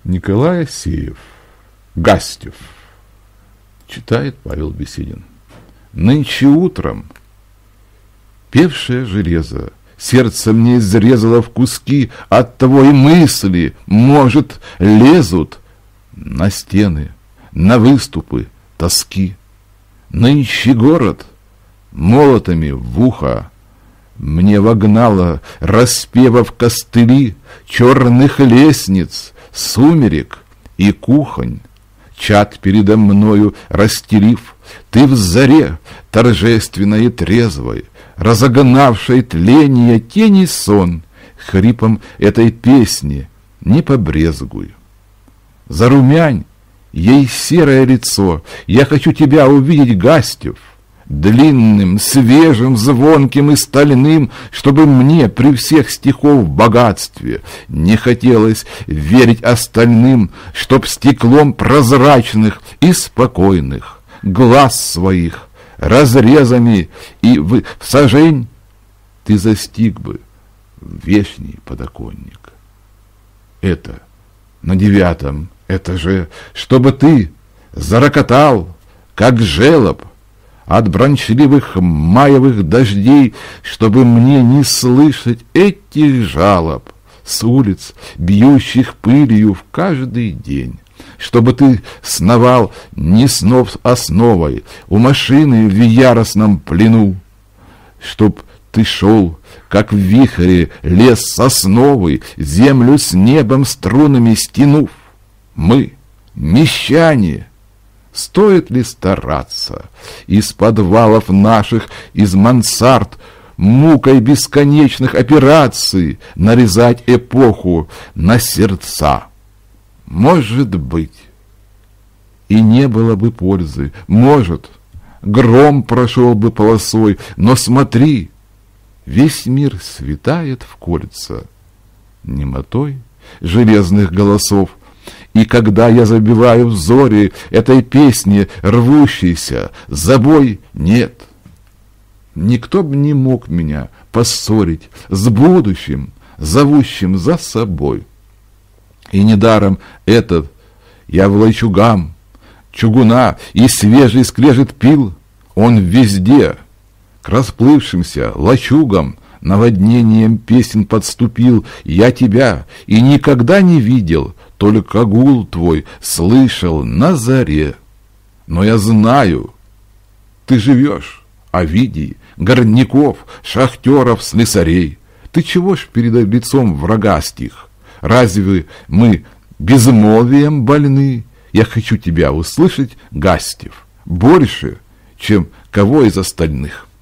Николай Асеев. Гастев. Читает Павел Беседин. Нынче утром певшее железо сердце мне изрезало в куски, оттого и мысли, может, лезут на стены, на выступы тоски. Нынче город молотами в ухо мне вогнало, распевав костыли черных лестниц, сумерек и кухонь. Чад передо мною расстелив, ты в заре торжественной и трезвой, разогнавшей тление тени сон, хрипом этой песни не побрезгуй. Зарумянь ей серое лицо, я хочу тебя увидеть, Гастев, длинным, свежим, звонким и стальным, чтобы мне при всех стихов богатстве не хотелось верить остальным, чтоб стеклом прозрачных и спокойных глаз своих разрезами и в сажень ты застиг бы вешний подоконник. Это на 9-м этаже, чтобы ты зарокотал, как желоб, от брончливых маевых дождей, чтобы мне не слышать этих жалоб с улиц, бьющих пылью в каждый день, чтобы ты сновал не снов основой у машины в яростном плену, чтоб ты шел, как в вихре лес сосновый, землю с небом струнами стянув. Мы, мещане, стоит ли стараться из подвалов наших, из мансард, мукой бесконечных операций нарезать эпоху на сердца? Может быть, и не было бы пользы, может, гром прошел бы полосой, но смотри, весь мир светает в кольца немотой железных голосов. И когда я забиваю в зори этой песни рвущейся, забой нет. Никто бы не мог меня поссорить с будущим, зовущим за собой. И недаром этот я в лачугам чугуна и свежий скрежет пил, он везде к расплывшимся лачугам наводнением песен подступил. Я тебя и никогда не видел, только гул твой слышал на заре. Но я знаю, ты живешь, Овидий, горняков, шахтеров, слесарей. Ты чего ж перед лицом врага стих? Разве мы безмолвием больны? Я хочу тебя услышать, Гастев, больше, чем кого из остальных.